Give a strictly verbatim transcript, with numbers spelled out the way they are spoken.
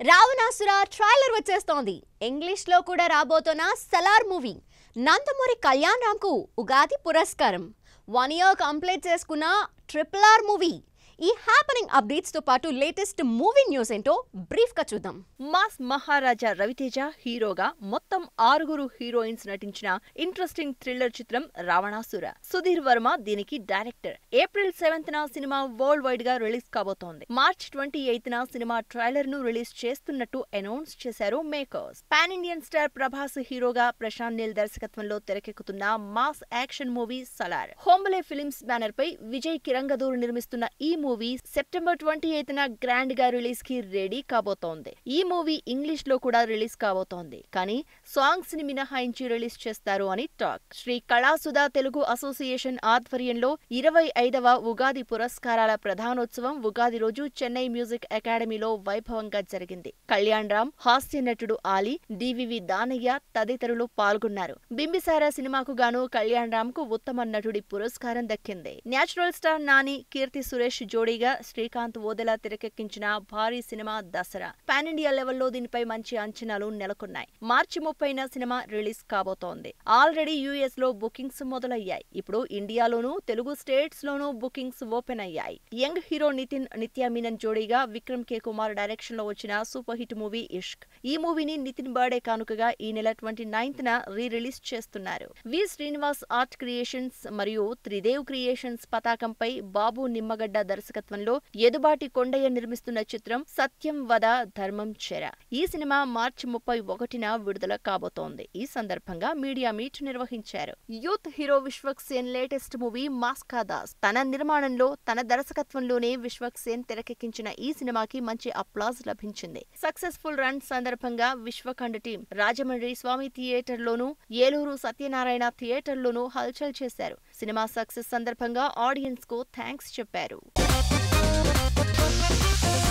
Ravanasura trailer వచ్చేస్తోంది. English లో కూడా రాబోతున్న సలార్ మూవీ. నందమూరి కళ్యాణ్రామ్ కు ఉగాది పురస్కారం. వన్ ఇయర్ కంప్లీట్ చేసుకున్న ట్రిపుల్ ఆర్ మూవీ. ఈ హ్యాపెనింగ్ అప్డేట్స్ తో పాటు లేటెస్ట్ మూవీ న్యూస్ ఏంటో బ్రీఫ్ గా చూద్దాం. మాస్ మహారాజా రవితేజ హీరోగా మొత్తం ఆరుగురు హీరోయిన్స్ నటించిన ఇంట్రెస్టింగ్ థ్రిల్లర్ చిత్రం రావణాసుర. సుధీర్ వర్మ దీనికి డైరెక్టర్. ఏప్రిల్ సెవెంత్ న సినిమా వరల్డ్ వైడ్ గా రిలీజ్ కాబోతోంది. మార్చ్ ట్వంటీ ఎయిత్ న సినిమా ట్రైలర్ ను రిలీజ్ చేస్తున్నట్టు అనౌన్స్ చేశారు makers. Pan Indian star Prabhas హీరోగా ప్రశాంత్ నీల్ దర్శకత్వంలో తెరకెక్కుతున్న mass action movie Salaar. Hombale films banner పై విజయ్ కిరంగదూర్ నిర్మిస్తున్న ఈ మూవీ సెప్టెంబర్ ట్వంటీ ఎయిత్ న గ్రాండ్ గా రిలీజ్ కి రెడీ కాబోతోంది. ఈ మూవీ ఇంగ్లీష్ లో కూడా రిలీజ్ కాబోతోంది. కానీ సాంగ్స్ ని మినహాయించి రిలీజ్ చేస్తారు అని టాక్. శ్రీ కళాసుధా తెలుగు అసోసియేషన్ ఆధ్వర్యంలో ఇరవై ఐదవ ఉగాది పురస్కారాల ప్రధానోత్సవం ఉగాది రోజు చెన్నై మ్యూజిక్ అకాడమీలో వైభవంగా జరిగింది. కళ్యాణ్రామ్, హాస్య నటుడు ఆలీ, డివివి దానయ్య తదితరులు పాల్గొన్నారు. బింబిసారా సినిమాకు గాను కళ్యాణ్రామ్ కు ఉత్తమ నటుడి పురస్కారం దక్కింది. న్యాచురల్ స్టార్ నాని, కీర్తి సురేష్ జోడీగా శ్రీకాంత్ ఓదెలా తెరకెక్కించిన భారీ సినిమా దసరా. పాన్ ఇండియా లెవెల్లో దీనిపై మంచి అంచనాలు నెలకొన్నాయి. మార్చి ముప్పైన సినిమా రిలీజ్ కాబోతోంది. ఆల్రెడీ యూఎస్ లో బుకింగ్స్ మొదలయ్యాయి. ఇప్పుడు ఇండియాలోనూ తెలుగు స్టేట్స్ లోనూ బుకింగ్స్ ఓపెన్ అయ్యాయి. యంగ్ హీరో నితిన్, నిత్యా మీనన్ జోడీగా విక్రమ్ కే కుమార్ డైరెక్షన్ లో వచ్చిన సూపర్ హిట్ మూవీ ఇష్క్. ఈ మూవీని నితిన్ బర్త్డే కానుకగా ఈ నెల ట్వంటీ నైన్త్ న రీ రిలీజ్ చేస్తున్నారు. వి శ్రీనివాస్ ఆర్ట్ క్రియేషన్స్ మరియు త్రిదేవ్ క్రియేషన్స్ పతాకంపై బాబు నిమ్మగడ్డ దర్శకత్వంలో ఎదుబాటి కొండయ్య నిర్మిస్తున్న చిత్రం సత్యం వద ధర్మం చెర. ఈ సినిమా మార్చి ముప్పై ఒకటిన విడుదల కాబోతోంది. ఈ సందర్భంగా మీడియా మీట్ నిర్వహించారు. Youth hero Vishwak Sen latest movie మాస్కా దాస్. తన నిర్మాణంలో, తన దర్శకత్వంలోనే విశ్వక్ సేన్ తెరకెక్కించిన ఈ సినిమాకి మంచి అప్లాజ్ లభించింది. సక్సెస్ఫుల్ రన్ సందర్భంగా విశ్వకండ్ టీం రాజమండ్రి స్వామి థియేటర్ లోను, ఏలూరు సత్యనారాయణ థియేటర్ లోను హల్చల్ చేశారు. సినిమా సక్సెస్ సందర్భంగా ఆడియన్స్ కు థ్యాంక్స్ చెప్పారు.